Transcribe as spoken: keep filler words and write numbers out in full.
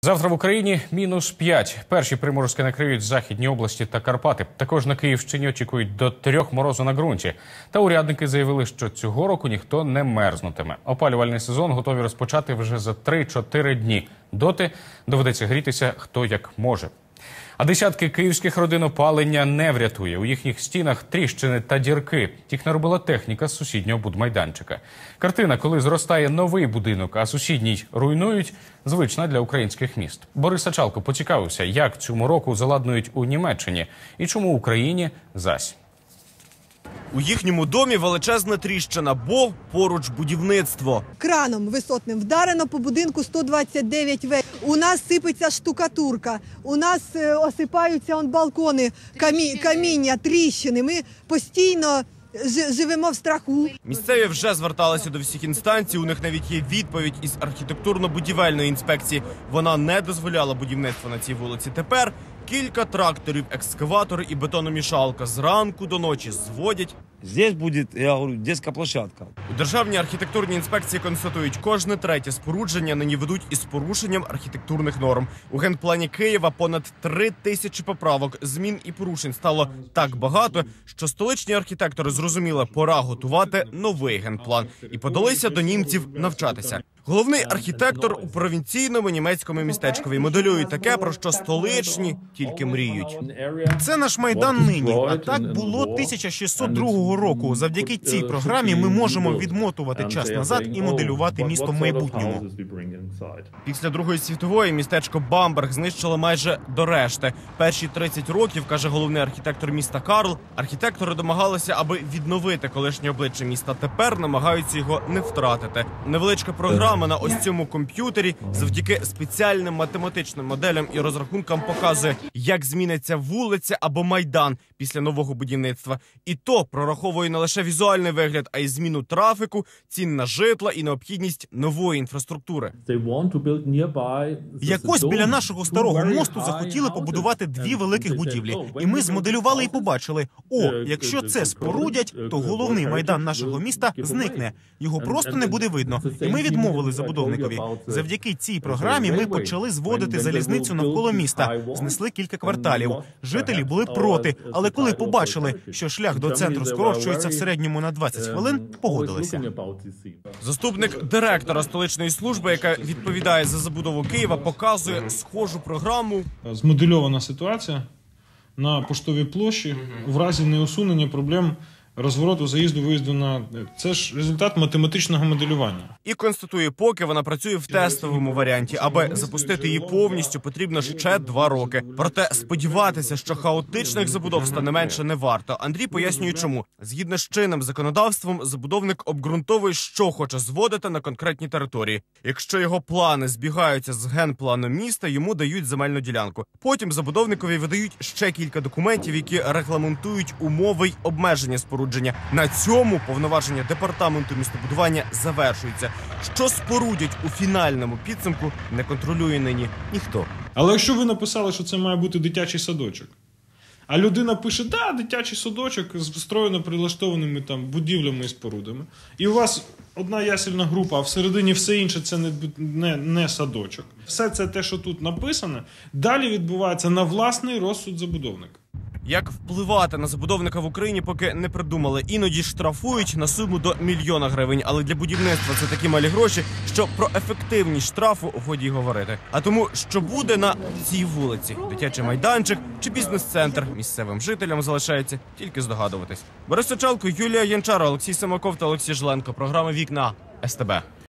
Завтра в Україні мінус п'ять. Перші приморозки накриють західні області та Карпати. Також на Київщині очікують до трьох морозу на ґрунті. Та урядники заявили, що цього року ніхто не мерзнутиме. Опалювальний сезон готові розпочати вже за три-чотири дні. Доти доведеться грітися хто як може. А десятки київських родин опалення не врятує. У їхніх стінах тріщини та дірки. Їх наробила техніка з сусіднього будмайданчика. Картина, коли зростає новий будинок, а сусідній руйнують, звична для українських міст. Борис Сачалко поцікавився, як цьому року заладнують у Німеччині і чому в Україні зась. У їхньому домі величезна тріщина, бо поруч будівництво. Краном висотним вдарено по будинку сто двадцять дев'ять В. У нас сипеться штукатурка, у нас е, осипаються он балкони, камі, каміння, тріщини. Ми постійно ж, живемо в страху. Місцеві вже зверталися до всіх інстанцій, у них навіть є відповідь із архітектурно-будівельної інспекції. Вона не дозволяла будівництво на цій вулиці. Тепер кілька тракторів, екскаватори і бетономішалка зранку до ночі зводять. Здесь будет, я говорю, детская площадка. У Державній архітектурній інспекції констатують, кожне третє спорудження нині ведуть із порушенням архітектурних норм. У генплані Києва понад три тисячі поправок, змін і порушень стало так багато, що столичні архітектори зрозуміли, пора готувати новий генплан. І подалися до німців навчатися. Головний архітектор у провінційному німецькому містечкові моделює таке, про що столичні тільки мріють. Це наш Майдан нині, а так було тисяча шістсот другого року. Завдяки цій програмі ми можемо відмотувати час назад і моделювати місто в майбутньому. Після Другої світової містечко Бамберг знищило майже до решти. Перші тридцять років, каже головний архітектор міста Карл, архітектори домагалися, аби відновити колишнє обличчя міста. Тепер намагаються його не втратити. Невеличка програма на ось цьому комп'ютері завдяки спеціальним математичним моделям і розрахункам показує, як зміниться вулиця або майдан після нового будівництва. І то прораховує не лише візуальний вигляд, а й зміну трафіку, цін на житла і необхідність нової інфраструктури. Якось біля нашого старого мосту захотіли побудувати дві великих будівлі. І ми змоделювали і побачили, о, якщо це спорудять, то головний майдан нашого міста зникне. Його просто не буде видно. І ми відмовили забудовникові. Завдяки цій програмі ми почали зводити залізницю навколо міста. Знесли кілька кварталів. Жителі були проти, але коли побачили, що шлях до центру скорочується в середньому на двадцять хвилин, погодилися. Заступник директора столичної служби, яка відповідає за забудову Києва, показує схожу програму. Змодельована ситуація на Поштовій площі в разі неусунення проблем розвороту, заїзду, виїзду на... Це ж результат математичного моделювання. І констатує, поки вона працює в тестовому варіанті. Аби запустити її повністю, потрібно ще два роки. Проте сподіватися, що хаотичних забудов стане менше, не варто. Андрій пояснює, чому. Згідно з чинним законодавством, забудовник обґрунтовує, що хоче зводити на конкретній території. Якщо його плани збігаються з генпланом міста, йому дають земельну ділянку. Потім забудовникові видають ще кілька документів, які регламентують умови й обмеження спорудження. На цьому повноваження департаменту містобудування завершується. Що спорудять у фінальному підсумку, не контролює нині ніхто. Але якщо ви написали, що це має бути дитячий садочок, а людина пише, да, дитячий садочок з встроєно прилаштованими там будівлями і спорудами, і у вас одна ясельна група, а всередині все інше це не, не, не садочок. Все це те, що тут написано, далі відбувається на власний розсуд забудовника. Як впливати на забудовника в Україні, поки не придумали. Іноді штрафують на суму до мільйона гривень. Але для будівництва це такі малі гроші, що про ефективність штрафу годі й говорити. А тому, що буде на цій вулиці? Дитячий майданчик чи бізнес-центр? Місцевим жителям залишається тільки здогадуватись. Борис Сачалко, Юлія Янчаро, Олексій Семаков та Олексій Жленко. Програма «Вікна» ес те бе.